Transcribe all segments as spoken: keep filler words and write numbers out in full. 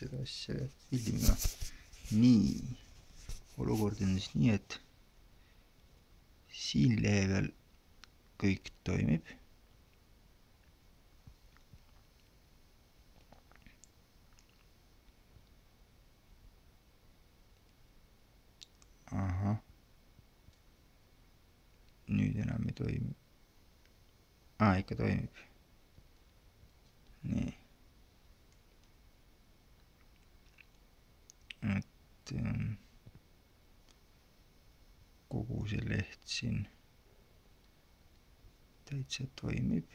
seda asja filmima. Nii, olukord on siis nii, et siin lehe peal kõik toimib. Aha. Nüüd enam ei toimi. Aa, ikka toimib. Nii. Et kogu see leht siin täitsa toimib.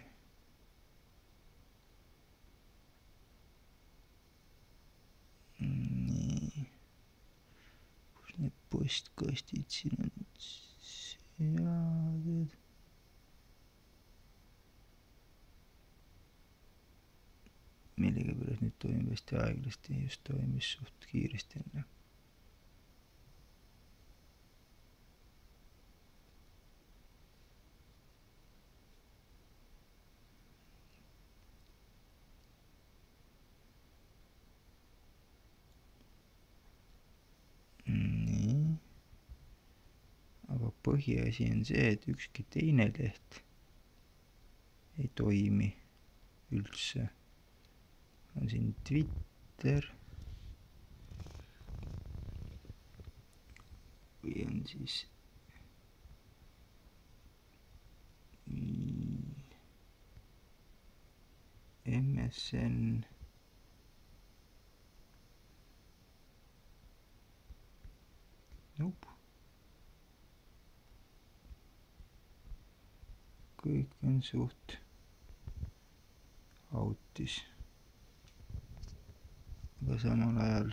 Nii. Kus need postkastid siin on seaded? Millega pärast nüüd toimib hästi aeglasti, just toimis suht kiiresti enne. Nii. Aga põhiasi on see, et ükski teine leht ei toimi üldse. On siin Twitter või on siis M S N nope. Kõik on suht autis. Aga samal ajal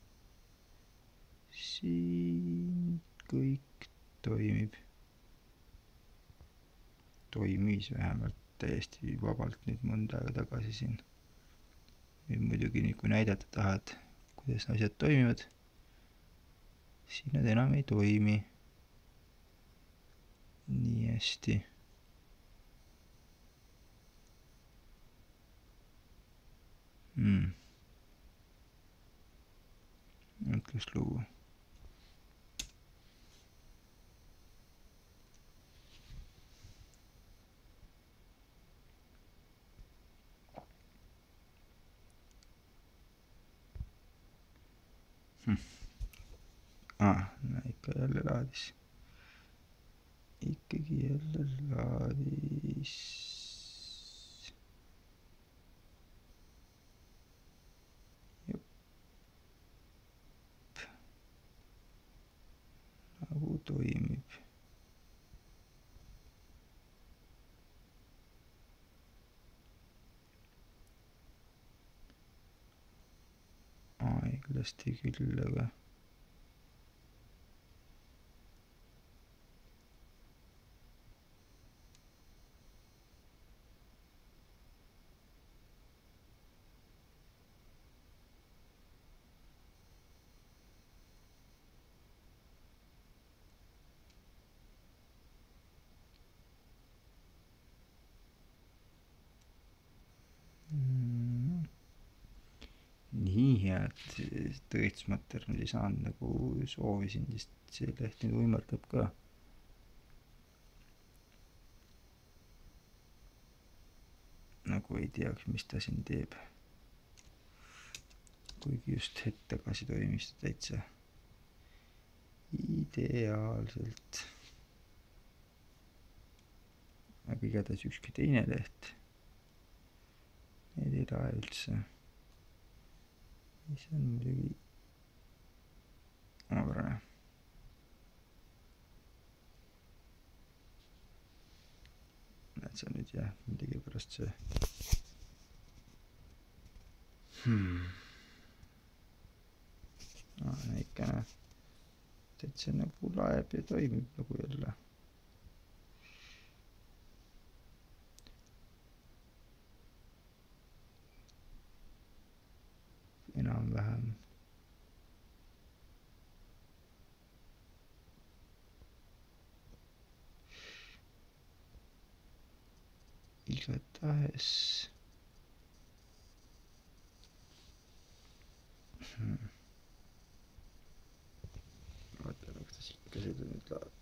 siin kõik toimib. Toimis vähemalt täiesti vabalt nüüd mõnda aega tagasi siin. Nüüd muidugi nüüd, kui näidata tahad, kuidas asjad toimivad, siin nad enam ei toimi nii hästi. Hmm. Mõtles lugu. Hm. Ah, no ikka jälle laadis. Ikkagi jälle laadis. Jop. Nagu toimib. Aeglasti küll, aga nii head tõestusmaterjali saanud, nagu soovisin, sest see leht nüüd võimaldab ka nagu ei teaks, mis ta siin teeb. Kuigi just hetk tagasi toimis ta täitsa ideaalselt. Aga igatahes ükski teine leht need ei taha üldse. See on muidugi omapärane. Näed sa nüüd jah, midagi pärast see hmm. No, ikka näe, täitsa nagu laeb ja toimib nagu jälle. Enam-vähem. Igatahes hmm.. vaata, kas ta ikka seda nüüd laadib.